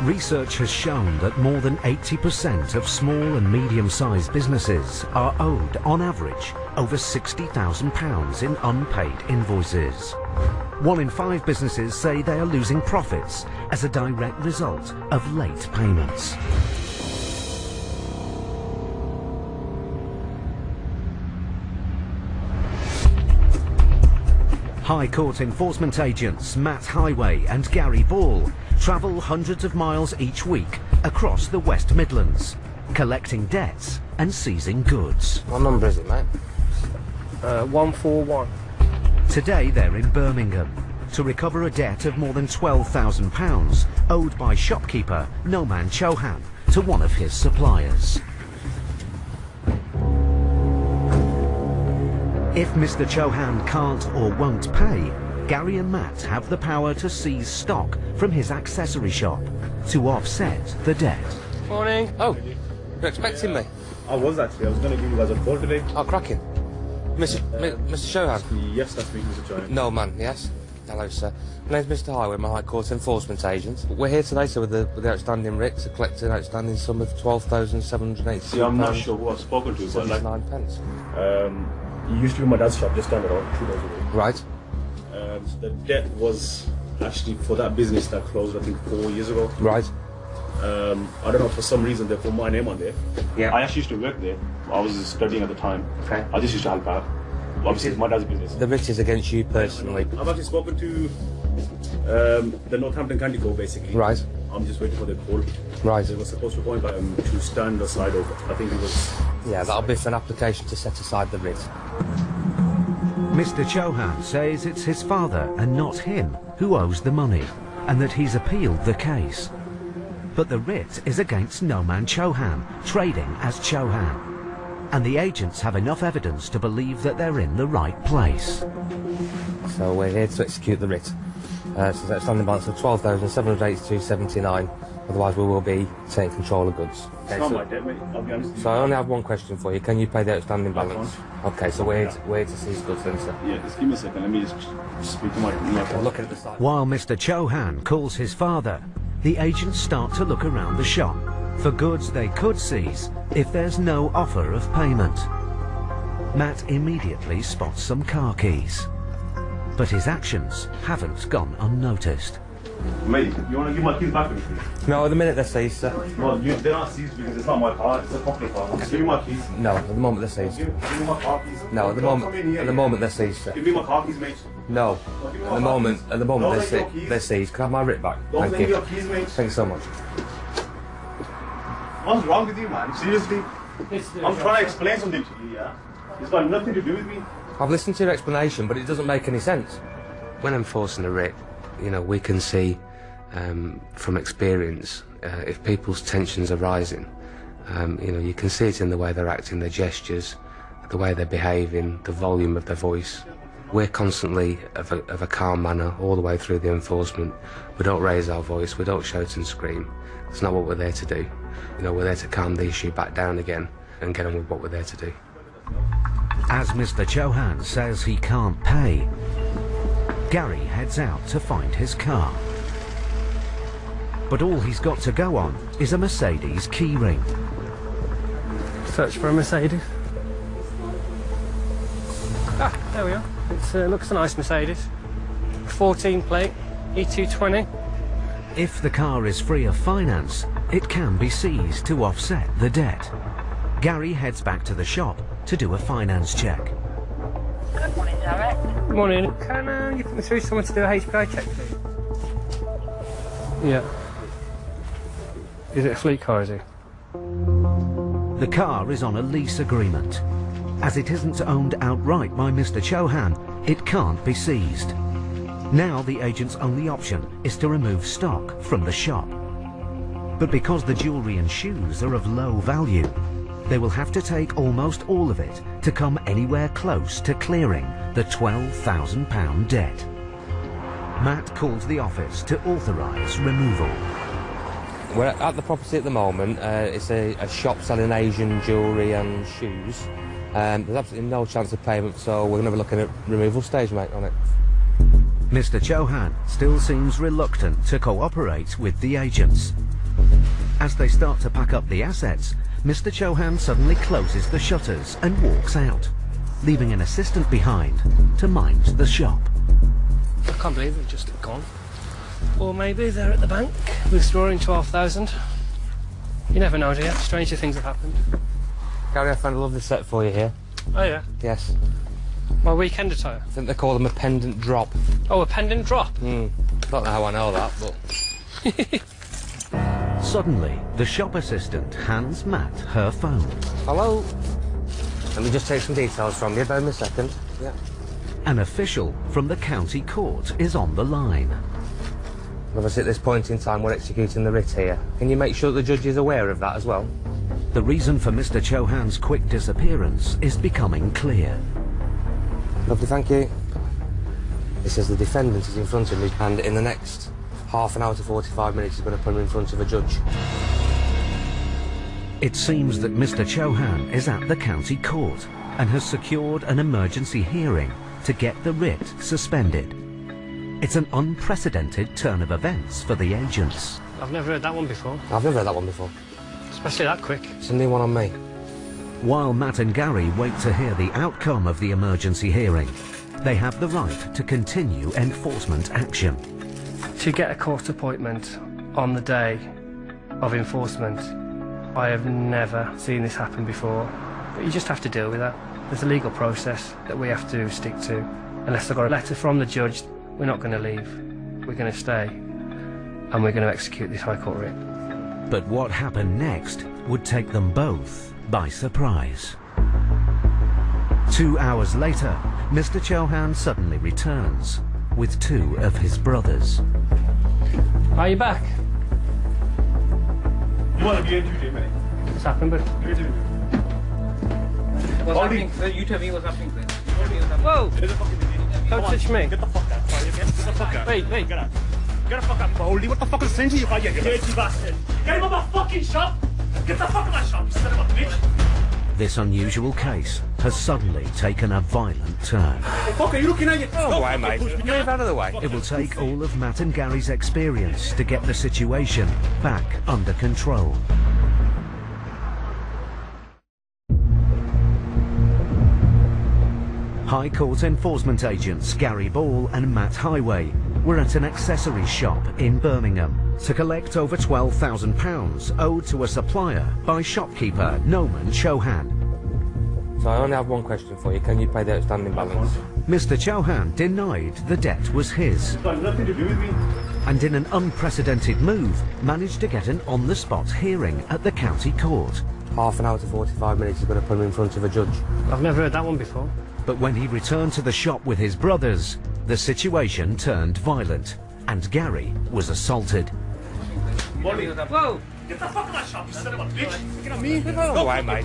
Research has shown that more than 80% of small and medium-sized businesses are owed, on average, over £60,000 in unpaid invoices. 1 in 5 businesses say they are losing profits as a direct result of late payments. High Court enforcement agents Matt Highway and Gary Ball travel hundreds of miles each week across the West Midlands, collecting debts and seizing goods. What number is it, mate? 141. Today they're in Birmingham to recover a debt of more than £12,000 owed by shopkeeper Noman Chauhan to one of his suppliers. If Mr. Chauhan can't or won't pay, Gary and Matt have the power to seize stock from his accessory shop to offset the debt. Morning. Oh, you're expecting me? I was actually. I was going to give you guys a call today. Oh, cracking. Mr. Chauhan? Yes, that's me, Mr. Chauhan. No, man, yes. Hello, sir. My name's Mr. Highway, I'm a High Court enforcement agent. We're here today, sir, with the outstanding writ to collect an outstanding sum of £12,782. See, I'm not sure who I've spoken to, but like... 9 pence. He used to be my dad's shop just down the road, 2 doors away. Right. The debt was actually for that business that closed, I think, 4 years ago. Right. I don't know, for some reason they put my name on there. Yeah. I actually used to work there. I was studying at the time. Okay. I just used to help out. Obviously, it's my dad's business. The writ is against you personally. I've actually spoken to the Northampton County Court, basically. Right. I'm just waiting for the call. Right. They were supposed to appoint to stand aside of, I think it was... Yeah, that'll be for an application to set aside the writ. Mr. Chauhan says it's his father and not him who owes the money, and that he's appealed the case. But the writ is against Noman Chauhan, trading as Chauhan. And the agents have enough evidence to believe that they're in the right place. So we're here to execute the writ. So that's outstanding balance of £12,782.79. Otherwise we will be taking control of goods. Okay, It's not my debt, mate. I'll be honest with you. So I only have one question for you. Can you pay the outstanding balance? Okay, so we're here to seize goods then, sir. Yeah, just give me a second. Let me just speak to my We're looking at the site. While Mr. Chauhan calls his father, the agents start to look around the shop for goods they could seize if there's no offer of payment. Matt immediately spots some car keys, but his actions haven't gone unnoticed. Mate, you want to give my keys back to me, please? No, at the minute they're seized, sir. Well, they're not seized because it's not my car. It's a company car. Just give me my keys. No, at the moment they're seized. Give me my car keys. No, at the Don't come in here. moment they're seized, sir. Give me my car keys, mate. No, at the moment Don't they're take your keys. they're seized. Can I have my writ back? Don't Thank take you. your keys, mate. Thank you so much. What's wrong with you, man? Seriously? I'm trying to explain something to you, yeah? It's got nothing to do with me. I've listened to your explanation, but it doesn't make any sense. When enforcing a writ, you know, we can see from experience if people's tensions are rising. You know, you can see it in the way they're acting, their gestures, the way they're behaving, the volume of their voice. We're constantly of a calm manner all the way through the enforcement. We don't raise our voice, we don't shout and scream. It's not what we're there to do. You know, we're there to calm the issue back down again and get on with what we're there to do. As Mr. Chauhan says he can't pay, Gary heads out to find his car. But all he's got to go on is a Mercedes keyring. Search for a Mercedes. Ah, there we are. It looks a nice Mercedes. 14 plate, E220. If the car is free of finance, it can be seized to offset the debt. Gary heads back to the shop to do a finance check. Good morning, Derek. Good morning. Can you put me through someone to do a HPI check, please? Yeah. Is it a fleet car, is it? The car is on a lease agreement. As it isn't owned outright by Mr. Chauhan, it can't be seized. Now the agent's only option is to remove stock from the shop. But because the jewellery and shoes are of low value, they will have to take almost all of it to come anywhere close to clearing the £12,000 debt. Matt calls the office to authorise removal. We're at the property at the moment. It's a shop selling Asian jewellery and shoes. There's absolutely no chance of payment, so we're going to be looking at removal stage, mate, on it. Mr. Chauhan still seems reluctant to cooperate with the agents. As they start to pack up the assets, Mr. Chauhan suddenly closes the shutters and walks out, leaving an assistant behind to mind the shop. I can't believe they've just gone. Or maybe they're at the bank withdrawing 12,000. You never know, do you? Stranger things have happened. Gary, I found a lovely set for you here. Oh yeah? Yes. My weekend attire. I think they call them a pendant drop. Oh, a pendant drop? Don't know how I know that, but... Suddenly, the shop assistant hands Matt her phone. Hello? Let me just take some details from you, bear me a second. Yeah. An official from the county court is on the line. Obviously at this point in time we're executing the writ here. Can you make sure the judge is aware of that as well? The reason for Mr. Chauhan's quick disappearance is becoming clear. Lovely, thank you. It says the defendant is in front of me and in the next half an hour to 45 minutes he's going to put him in front of a judge. It seems that Mr. Chauhan is at the county court and has secured an emergency hearing to get the writ suspended. It's an unprecedented turn of events for the agents. I've never heard that one before. I've never heard that one before. Especially that quick. It's a new one on me. While Matt and Gary wait to hear the outcome of the emergency hearing, they have the right to continue enforcement action. To get a court appointment on the day of enforcement, I have never seen this happen before. But you just have to deal with that. There's a legal process that we have to stick to. Unless I've got a letter from the judge, we're not going to leave. We're going to stay. And we're going to execute this High Court writ. But what happened next would take them both by surprise. 2 hours later, Mr. Chauhan suddenly returns with two of his brothers. Are you back? You want to be interviewed, mate? What's happened, but... What's happening? You tell me what's happening, please. Whoa! There's a fucking... Don't touch me. Get the fuck out. Get the fuck out. Wait. Get out. Get the fuck out, Baldy. What the fuck is saying to you? You dirty bastard. Get him out of my fucking shop. Get the fuck out of my shop, you son of a bitch. This unusual case has suddenly taken a violent turn. Fuck, are you looking at you? Oh, why, mate? Move out of the way. It will take all of Matt and Gary's experience to get the situation back under control. High Court enforcement agents Gary Ball and Matt Highway were at an accessories shop in Birmingham to collect over £12,000 owed to a supplier by shopkeeper Noman Chauhan. So I only have one question for you. Can you pay the outstanding balance? Mr. Chauhan denied the debt was his, It's got nothing to do with me. and in an unprecedented move managed to get an on-the-spot hearing at the county court. Half an hour to 45 minutes he's going to put him in front of a judge. I've never heard that one before. But when he returned to the shop with his brothers, the situation turned violent, and Gary was assaulted. Baldy, Whoa! get the fuck out of my shop, you son of a bitch. Get on me. Oh, why, mate?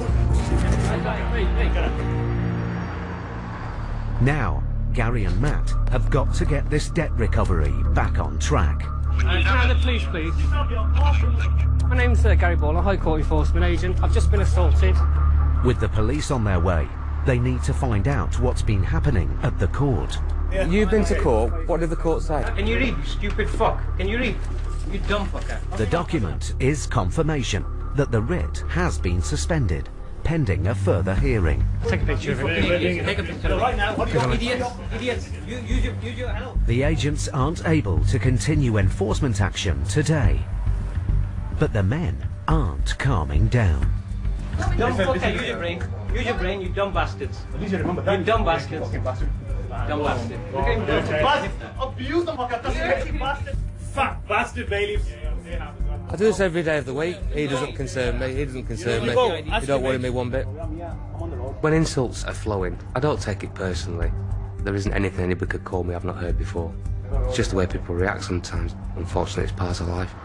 Now, Gary and Matt have got to get this debt recovery back on track. Can I have the police, please? My name's Gary Ball, a High Court enforcement agent. I've just been assaulted. With the police on their way, they need to find out what's been happening at the court. You've been to court. What did the court say? Can you read, you stupid fuck? Can you read? You dumb fucker. The document is confirmation that the writ has been suspended, pending a further hearing. Take a picture of it. Idiot. Take a picture. Right now, what do you want? Idiots. Use your help. The agents aren't able to continue enforcement action today. But the men aren't calming down. Dumb fucker, use your brain. Use your brain, you dumb bastards. At least you remember that. You dumb bastards. Fucking bastard. Dumb bastard. Look at him, dumb Bastard. Abuse the fuck out of that bastard. Fat bastard, bailiffs. I do this every day of the week. He doesn't concern me. He doesn't concern me. You don't worry me one bit. When insults are flowing, I don't take it personally. There isn't anything anybody could call me I've not heard before. It's just the way people react sometimes. Unfortunately, it's part of life.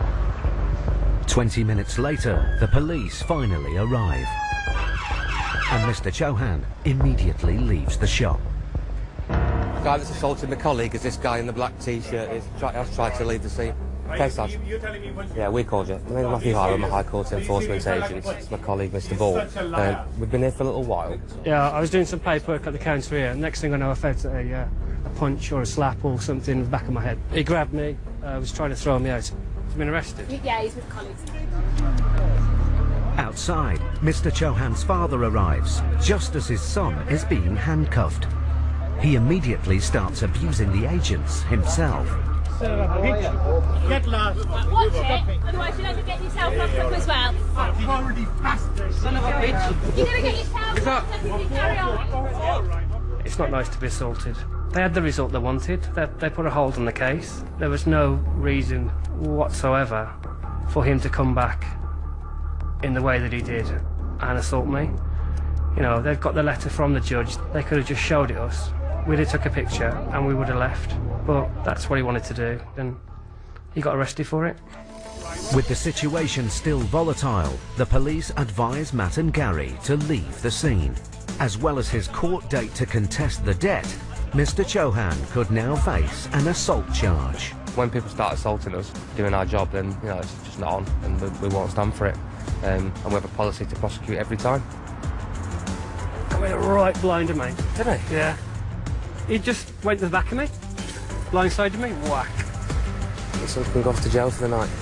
20 minutes later, the police finally arrive. And Mr. Chauhan immediately leaves the shop. The guy that's assaulted my colleague is this guy in the black t-shirt. Has tried to leave the scene. Okay, Sarge. You're telling me when... Yeah, we called you. My name's Matthew Hire. I'm a High Court enforcement agent. It's my colleague, Mr. Ball. We've been here for a little while. Yeah, I was doing some paperwork at the counter here. Next thing I know, I felt a punch or a slap or something in the back of my head. He grabbed me, was trying to throw me out. He's been arrested. Yeah, he's with colleagues. Outside, Mr. Chauhan's father arrives, just as his son is being handcuffed. He immediately starts abusing the agents himself. Get lost. Watch it, otherwise you'll have to get yourself locked up as well. Already bastard. Son of a bitch. You're going to get yourself locked up if you carry on. It's not nice to be assaulted. They had the result they wanted. They put a hold on the case. There was no reason whatsoever for him to come back in the way that he did and assault me. You know, they've got the letter from the judge. They could have just showed it us. We'd have took a picture and we would have left. But that's what he wanted to do, and he got arrested for it. With the situation still volatile, the police advise Matt and Gary to leave the scene. As well as his court date to contest the debt, Mr. Chauhan could now face an assault charge. When people start assaulting us, doing our job, then you know it's just not on, and we won't stand for it. And we have a policy to prosecute every time. I went right blind of me. Did he? Yeah. He just went to the back of me, blindsided me, whack. So we can go off to jail for the night.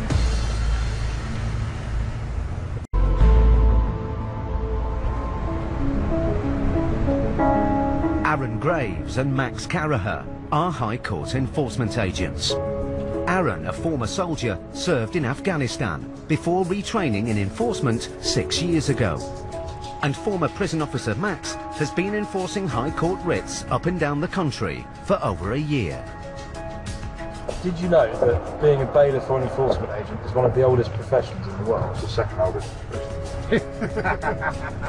Aaron Graves and Max Caraher are High Court enforcement agents. Aaron, a former soldier, served in Afghanistan before retraining in enforcement 6 years ago. And former prison officer Max has been enforcing High Court writs up and down the country for over a year. Did you know that being a bailiff or an enforcement agent is one of the oldest professions in the world? It's the second oldest profession.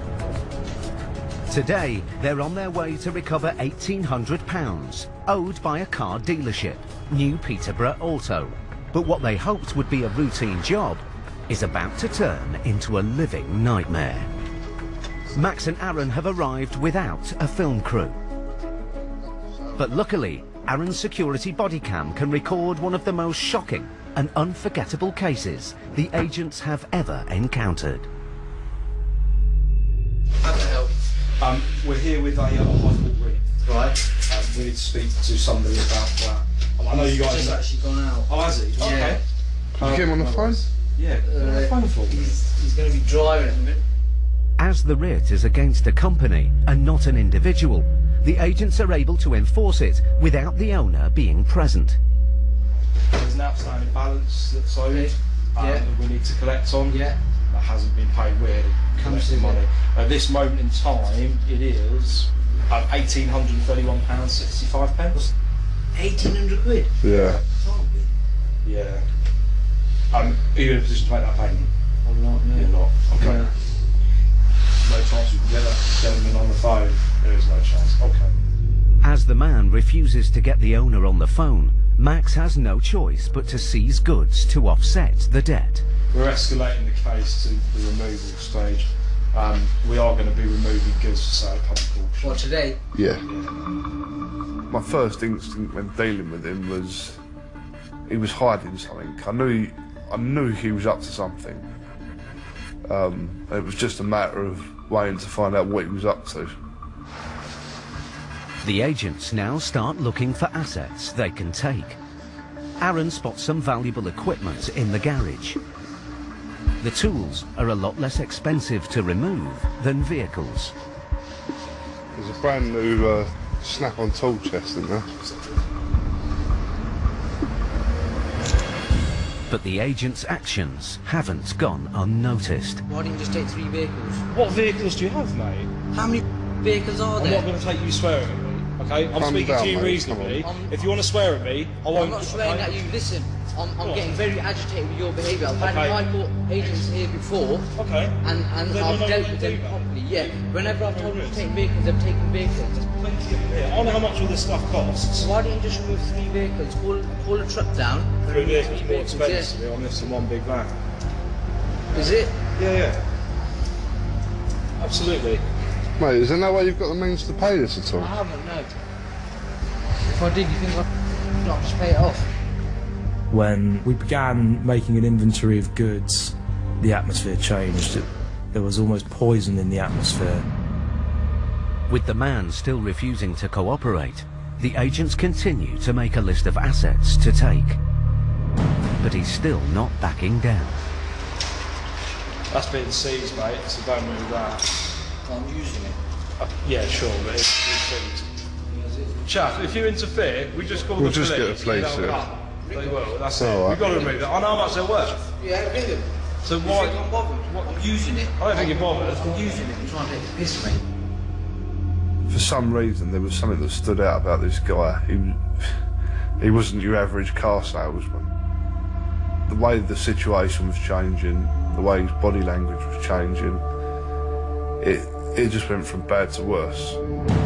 Today, they're on their way to recover £1,800 owed by a car dealership, New Peterborough Auto. But what they hoped would be a routine job is about to turn into a living nightmare. Max and Aaron have arrived without a film crew. But luckily, Aaron's security body cam can record one of the most shocking and unforgettable cases the agents have ever encountered. How can I help? We're here with a High Court writ. Right. We need to speak to somebody about that. I know you guys He's actually gone out. Oh, has he? Yeah. Okay. Can you get him on the phone? Yeah. On the phone for me. He's going to be driving in a minute. As the writ is against a company and not an individual, the agents are able to enforce it without the owner being present. There's an outstanding balance that's owed that we need to collect on. Yeah. That hasn't been paid. We're collecting money. At this moment in time, it is £1,831.65. 1,800 quid? Yeah. Yeah. Are you in a position to make that payment? I'm not, no. You're not. Okay. No. No chance you can get that gentleman on the phone. There is no chance. Okay. As the man refuses to get the owner on the phone, Max has no choice but to seize goods to offset the debt. We're escalating the case to the removal stage. We are going to be removing goods for sale at public auction. What, today? Yeah. My first instinct when dealing with him was he was hiding something. I knew he was up to something. It was just a matter of waiting to find out what he was up to. The agents now start looking for assets they can take. Aaron spots some valuable equipment in the garage. The tools are a lot less expensive to remove than vehicles. There's a brand new snap-on tool chest in there. But the agents' actions haven't gone unnoticed. Why didn't you just take 3 vehicles? What vehicles do you have, mate? How many vehicles are I'm there? not going to take you swearing at me, okay? I'm Calm speaking down, to you mate, reasonably. If you want to swear at me, I won't. I'm not swearing at you. Listen, I'm getting very agitated with your behaviour. I've had Okay. High Court agents here before, Okay. and They I've don't know dealt what with to them do, mate. properly. Yeah. Whenever I've told them to Good. take vehicles, they've taken vehicles. Plenty of them here. I know how much all this stuff costs. Why don't you just remove 3 vehicles? Call a truck down. 3 remove vehicles more yeah. expensive to be honest than one big van. Is it? Yeah. Absolutely. Mate, is there no way you've got the means to pay this at all? I haven't, no. If I did, you think I'd not just pay it off? When we began making an inventory of goods, the atmosphere changed. There was almost poison in the atmosphere. With the man still refusing to cooperate, the agents continue to make a list of assets to take. But he's still not backing down. That's been seized, mate, so don't move that. I'm using it. Yeah, sure, but it's seized. Chaff, if you interfere, we just call the police. We'll just get the police here. They will, that's it. All right. We've got to remove that. I know how much they're worth. Yeah, bring them. So why? You think I'm bothered? I'm using it. I don't think you're bothered. I'm using it. I'm trying to take the piss, mate. For some reason, there was something that stood out about this guy. He wasn't your average car salesman. The way the situation was changing, the way his body language was changing, it just went from bad to worse.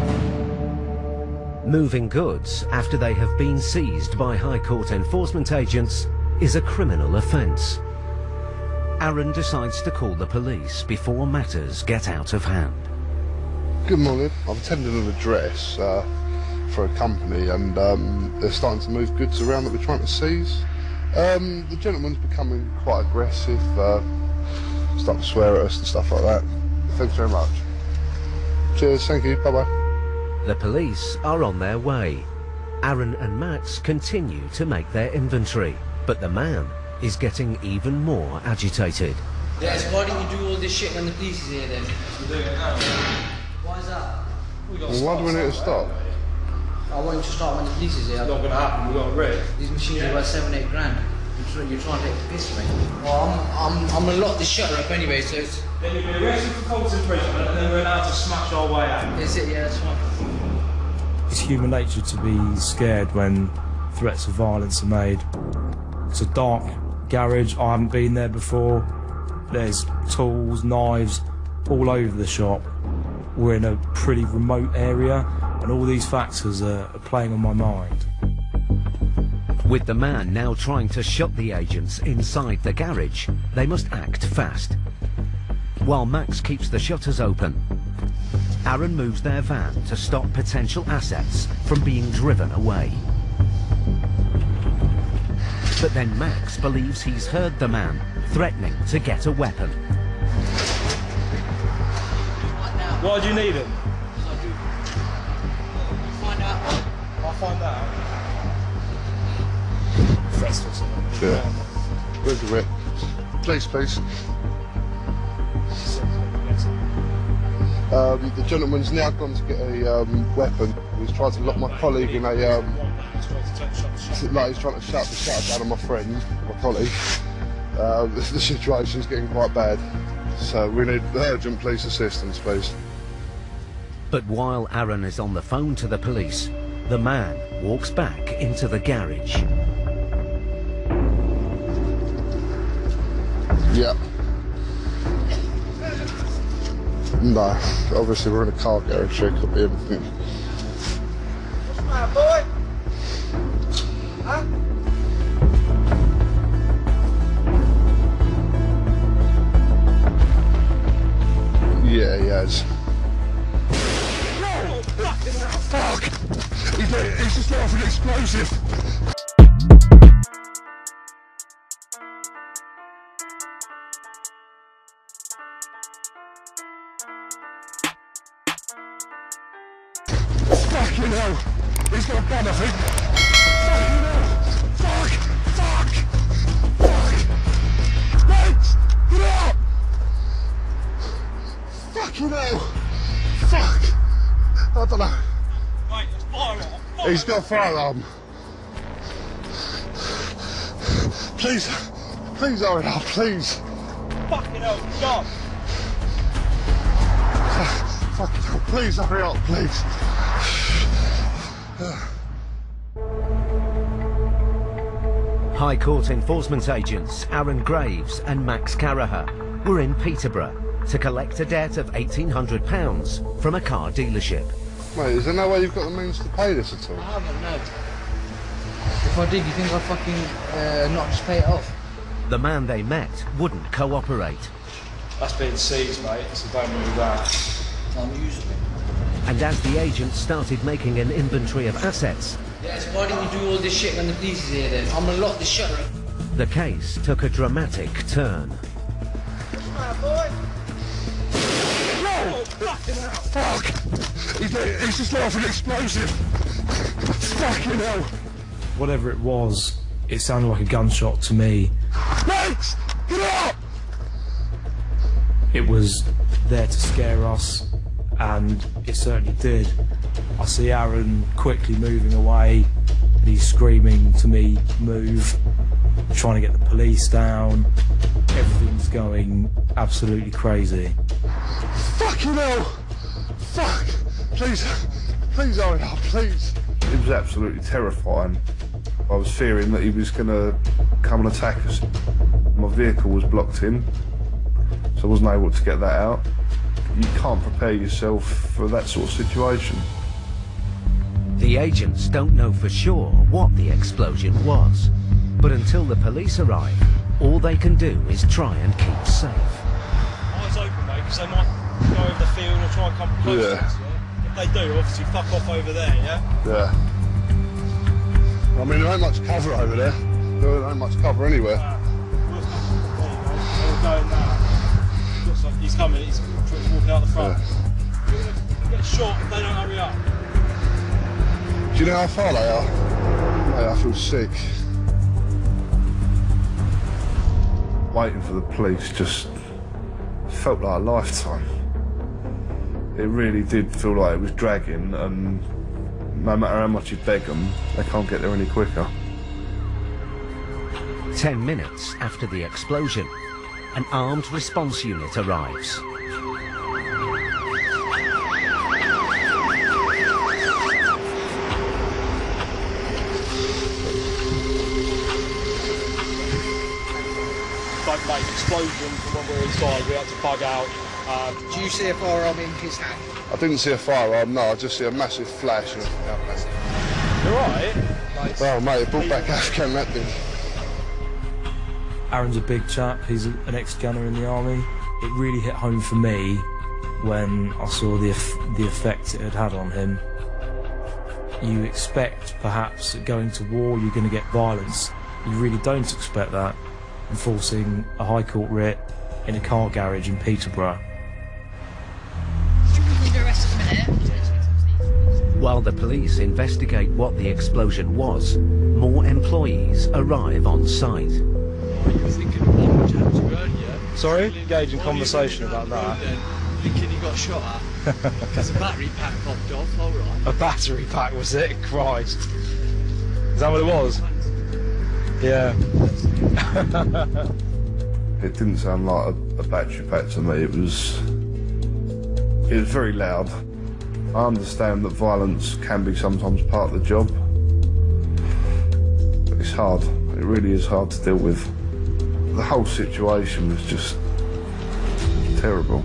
Moving goods after they have been seized by High Court enforcement agents is a criminal offence. Aaron decides to call the police before matters get out of hand. Good morning. I've attended an address for a company, and they're starting to move goods around that we're trying to seize. The gentleman's becoming quite aggressive, starting to swear at us and stuff like that. Thanks very much. Cheers, thank you, bye-bye. The police are on their way. Aaron and Max continue to make their inventory, but the man is getting even more agitated. Yes, why didn't you do all this shit when the police is here then? We're doing it now. Why is that? Well, why do we need to stop? I want you to start when the police is here. It's not going to happen, we've got a rig. These machines are worth 7-8 grand. You're trying to take the piss, mate. Well, I'm going to lock this shutter up anyway, so it's... Then you'll be arrested for cold imprisonment, and then we're allowed to smash our way out. Is it? Yeah, that's fine. It's human nature to be scared when threats of violence are made. It's a dark garage, I haven't been there before. There's tools, knives, all over the shop. We're in a pretty remote area, and all these factors are playing on my mind. With the man now trying to shut the agents inside the garage, they must act fast. While Max keeps the shutters open, Aaron moves their van to stop potential assets from being driven away. But then Max believes he's heard the man threatening to get a weapon. Why do you need him? Find out. I'll find out. Yeah. Where's the writ? Please. The gentleman's now gone to get a weapon. He's tried to lock my colleague in a... like he's trying to shut the shutter down on my friend, my colleague. The situation's getting quite bad. So we need urgent police assistance, please. But while Aaron is on the phone to the police, the man walks back into the garage. Yeah. No, obviously we're in a car garage, so it could be anything. What's the matter, boy? Huh? Yeah, he has. Fuck! He's just off an explosive! Fucking hell! He's got a gun, I think! Fucking hell! Fuck! Mate! Get out! Fucking hell! Fuck! I don't know. Mate, there's firearm. He's got a firearm. Please hurry up, please. Fucking hell, stop! Fucking hell, please hurry up, please. High Court enforcement agents Aaron Graves and Max Caraher were in Peterborough to collect a debt of £1,800 from a car dealership. Mate, is there no way you've got the means to pay this at all? I haven't, no. If I did, you think I'd fucking not just pay it off? The man they met wouldn't cooperate. That's been seized, mate, so don't move that. I'm using it. And as the agents started making an inventory of assets, Yes, why didn't you do all this shit when the police is here then? I'm gonna lock the shutter up. the case took a dramatic turn. Fuck! He's just off an explosive! Fucking hell! Whatever it was, it sounded like a gunshot to me. Max! Get up! it was there to scare us, and it certainly did. I see Aaron quickly moving away, and he's screaming to me, move, trying to get the police down. Everything's going absolutely crazy. Fucking hell! Fuck! Please hurry up, please. It was absolutely terrifying. I was fearing that he was going to come and attack us. My vehicle was blocked in, so I wasn't able to get that out. You can't prepare yourself for that sort of situation. The agents don't know for sure what the explosion was, but until the police arrive, all they can do is try and keep safe. Eyes open, mate, because they might go over the field or try and come close to us, yeah? If they do, obviously fuck off over there, yeah? Yeah. I mean, there ain't much cover over there. There ain't much cover anywhere. There you go. They're going now. He's coming, he's walking out the front. Yeah. You'll get shot if they don't hurry up. Do you know how far they are? Mate, I feel sick. Waiting for the police just felt like a lifetime. It really did feel like it was dragging, and no matter how much you beg them, they can't get there any quicker. 10 minutes after the explosion, an armed response unit arrives. Like explosion from when we were inside, we had to bug out. Do you see a firearm in his hand? I didn't see a firearm, no, I just see a massive flash. You're right. Well, mate, it brought back Afghan, that did. Aaron's a big chap, he's an ex-gunner in the army. It really hit home for me when I saw the effect it had on him. You expect, perhaps, that going to war you're going to get violence. You really don't expect that. Enforcing a High Court writ in a car garage in Peterborough. While the police investigate what the explosion was, more employees arrive on site. Sorry? Engage in conversation about that. Thinking you got shot at because a battery pack popped off, alright. A battery pack, was it? Christ. Is that what it was? Yeah. It didn't sound like a battery pack to me. It was very loud. I understand that violence can be sometimes part of the job, but it's hard. It really is hard to deal with. The whole situation was just terrible.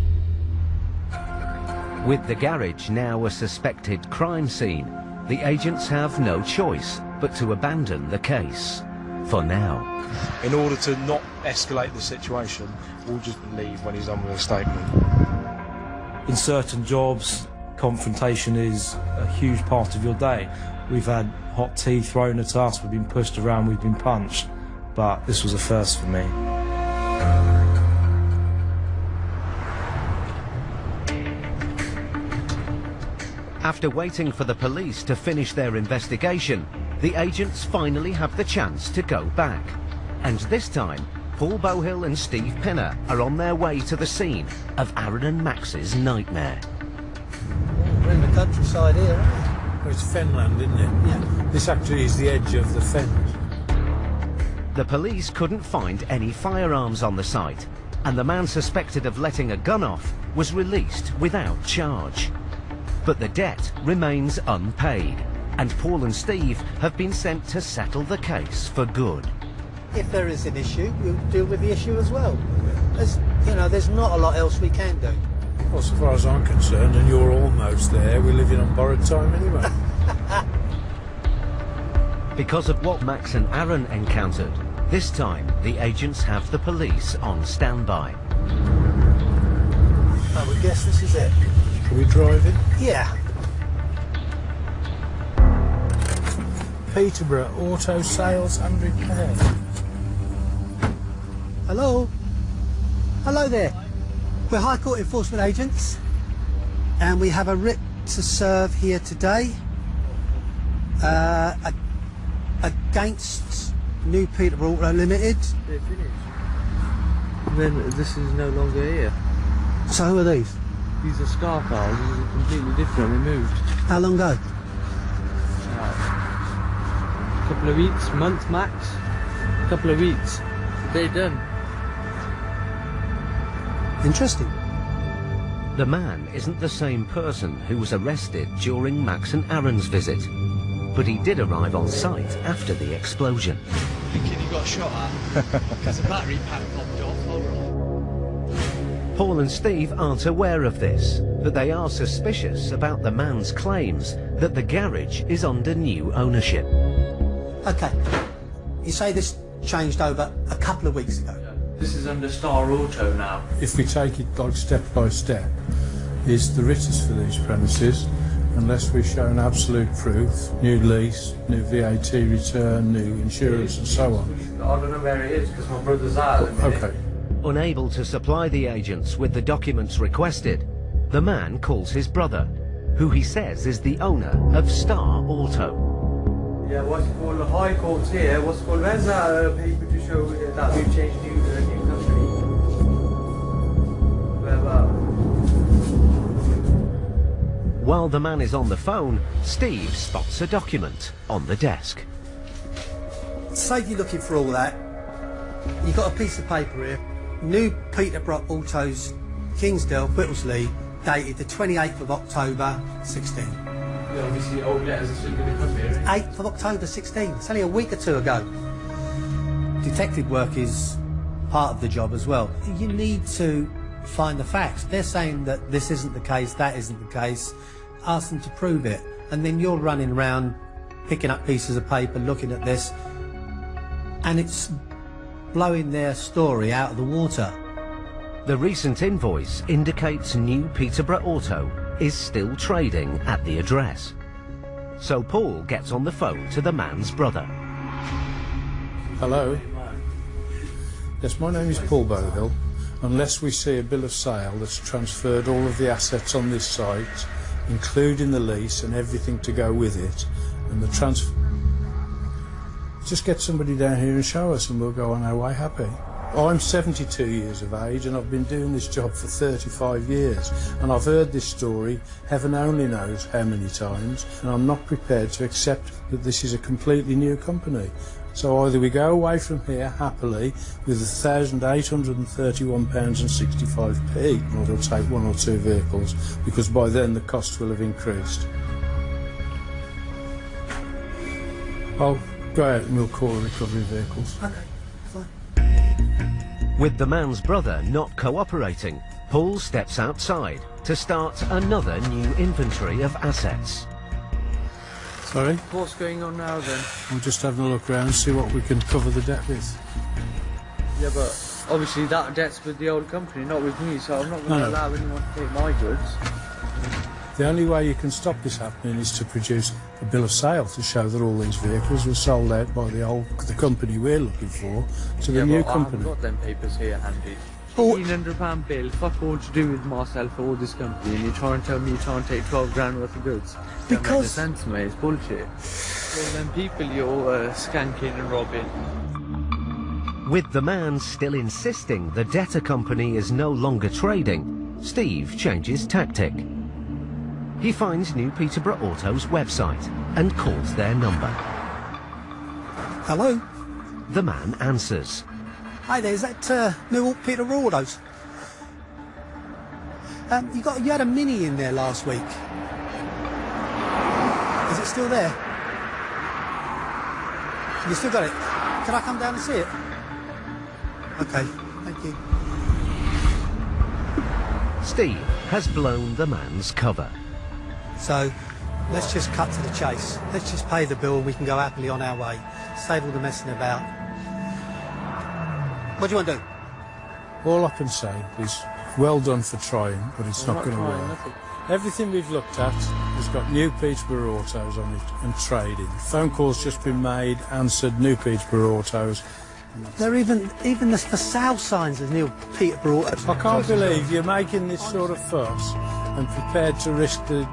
With the garage now a suspected crime scene, the agents have no choice but to abandon the case. For now. In order to not escalate the situation, we'll just leave when he's done with a statement. In certain jobs, confrontation is a huge part of your day. We've had hot tea thrown at us, we've been pushed around, we've been punched, but this was a first for me. After waiting for the police to finish their investigation, the agents finally have the chance to go back. And this time, Paul Bohill and Steve Pinner are on their way to the scene of Aaron and Max's nightmare. We're in the countryside here, aren't we? Well, it's fenland, isn't it? Yeah. This actually is the edge of the fens. The police couldn't find any firearms on the site, and the man suspected of letting a gun off was released without charge. But the debt remains unpaid, and Paul and Steve have been sent to settle the case for good. If there is an issue, we'll deal with the issue as well. There's not a lot else we can do. Well, so far as I'm concerned, and you're almost there, we're living on borrowed time anyway. Because of what Max and Aaron encountered, this time the agents have the police on standby. I would guess this is it. Can we drive in? Yeah. Peterborough Auto Sales and Repair. Hello? Hello there. We're High Court enforcement agents, and we have a writ to serve here today against New Peterborough Auto Limited. when this is no longer here. So who are these? These are Star cars. These are completely different. We moved. How long ago? A couple of weeks, month max. A couple of weeks. They're done. Interesting. The man isn't the same person who was arrested during Max and Aaron's visit, but he did arrive on site after the explosion. Thinking he got shot at because the battery pack popped off. Paul and Steve aren't aware of this, but they are suspicious about the man's claims that the garage is under new ownership. Okay. You say this changed over a couple of weeks ago? This is under Star Auto now. If we take it like step by step, is the writters for these premises, unless we've shown absolute proof, new lease, new VAT return, new insurance and so on. I don't know where it is because my brother's out at the minute. Okay. Unable to supply the agents with the documents requested, the man calls his brother, who he says is the owner of Star Auto. Yeah, what's called the High Court's here. What's called, where's that paper to show that we've changed new company? Where about? While the man is on the phone, Steve spots a document on the desk. Save you looking for all that. You've got a piece of paper here. New Peterborough Autos, Kingsdale, Whittlesey, dated the 28th of October, 16. Yeah, obviously old letters are still going to come here. 8th of October, 16. It's only a week or two ago. Detective work is part of the job as well. You need to find the facts. They're saying that this isn't the case, that isn't the case. Ask them to prove it. And then you're running around, picking up pieces of paper, looking at this, and it's blowing their story out of the water. The recent invoice indicates new Peterborough Auto is still trading at the address. So Paul gets on the phone to the man's brother. Hello? Yes, my name is Paul Bohill. Unless we see a bill of sale that's transferred all of the assets on this site, including the lease and everything to go with it, and the transfer... Just get somebody down here and show us and we'll go on our way happy. I'm 72 years of age and I've been doing this job for 35 years and I've heard this story heaven only knows how many times, and I'm not prepared to accept that this is a completely new company. So either we go away from here happily with £1,831.65, or we'll take one or two vehicles, because by then the cost will have increased. I'll go out and we'll call recovery vehicles. Okay, fine. With the man's brother not cooperating, Paul steps outside to start another new inventory of assets. Sorry? What's going on now then? I'm just having a look around and see what we can cover the debt with. Yeah, but obviously that debt's with the old company, not with me, so I'm not going to allow anyone to take my goods. The only way you can stop this happening is to produce a bill of sale to show that all these vehicles were sold out by the company we're looking for to the new company. I haven't got them papers here handy. £1,500 bill, fuck all to do with myself or this company, and you're trying to tell me you're trying to take 12 grand worth of goods. Don't make no sense, mate. It's bullshit. All them people you're skanking and robbing. With the man still insisting the debtor company is no longer trading, Steve changes tactic. He finds New Peterborough Auto's website and calls their number. Hello? The man answers. Hi there, is that New Peterborough Autos? You had a Mini in there last week. Is it still there? You still got it? Can I come down and see it? Okay, thank you. Steve has blown the man's cover. So, let's just cut to the chase. Let's just pay the bill and we can go happily on our way. Save all the messing about. What do you want to do? All I can say is, well done for trying, but it's not going to work. Nothing. Everything we've looked at has got New Peterborough Autos on it and trading. Phone calls just been made, answered, New Peterborough Autos. They're even the for sale signs of New Peterborough Autos. I can't believe you're making this sort of fuss and prepared to risk the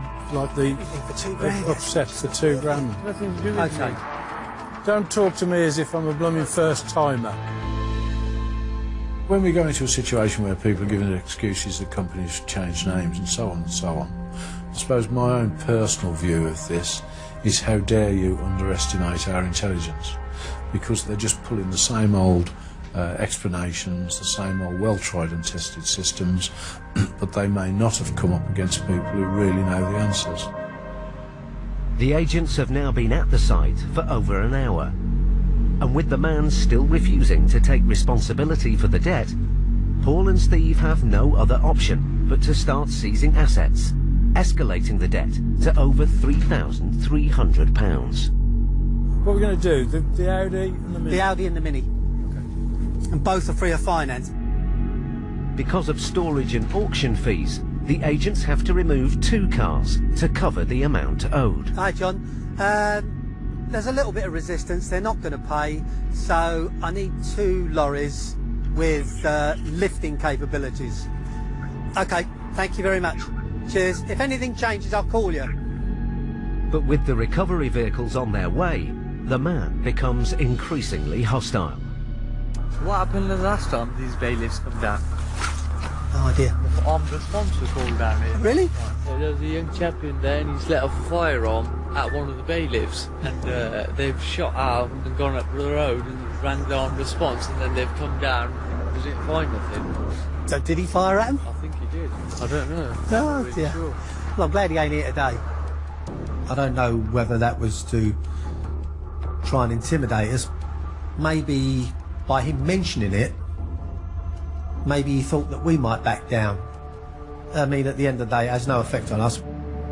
upset for £2 grand. Nothing to do with me. Don't talk to me as if I'm a blooming first timer. When we go into a situation where people are giving excuses that companies change names and so on and so on, I suppose my own personal view of this is how dare you underestimate our intelligence, because they're just pulling the same old explanations, the same old well-tried and tested systems, but they may not have come up against people who really know the answers. The agents have now been at the site for over an hour, and with the man still refusing to take responsibility for the debt, Paul and Steve have no other option but to start seizing assets, escalating the debt to over £3,300. What are we going to do? The Audi and the Mini? The Audi and the Mini. And both are free of finance. Because of storage and auction fees, the agents have to remove 2 cars to cover the amount owed. Hi, John. There's a little bit of resistance. They're not going to pay, so I need 2 lorries with lifting capabilities. Okay, thank you very much. Cheers. If anything changes, I'll call you. But with the recovery vehicles on their way, the man becomes increasingly hostile. What happened the last time these bailiffs come down? No idea. The armed response was called down here. Really? Yeah, there was a young chap in there and he's let off a firearm at one of the bailiffs, and they've shot out and gone up the road and rang the armed response, and then they've come down and they didn't find nothing. So did he fire at him? I think he did. I don't know. Oh dear. Sure. Well, I'm glad he ain't here today. I don't know whether that was to try and intimidate us. Maybe by him mentioning it, maybe he thought that we might back down. I mean, at the end of the day, it has no effect on us.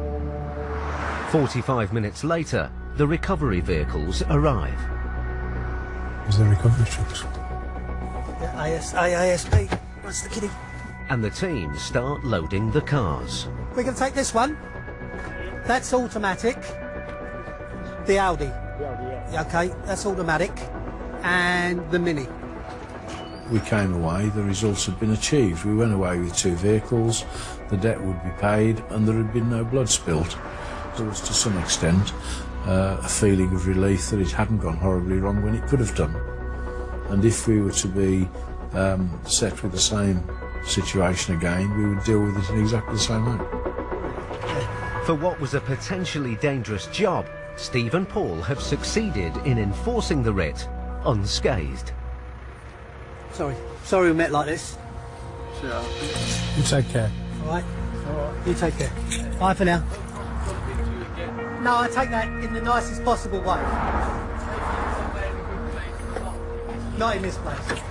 45 minutes later, the recovery vehicles arrive. Is there recovery trucks? Yeah, ASP. What's the kitty? And the team start loading the cars. We're going to take this one. That's automatic. The Audi. Yeah. Okay, that's automatic. And the Mini. We came away, the results had been achieved. We went away with 2 vehicles, the debt would be paid, and there had been no blood spilt. There was, to some extent, a feeling of relief that it hadn't gone horribly wrong when it could have done. And if we were to be set with the same situation again, we would deal with it in exactly the same way. For what was a potentially dangerous job, Steve and Paul have succeeded in enforcing the writ unscathed. Sorry we met like this. Sure. You take care. All right? You take care. Bye for now. No, I take that in the nicest possible way. Not in this place.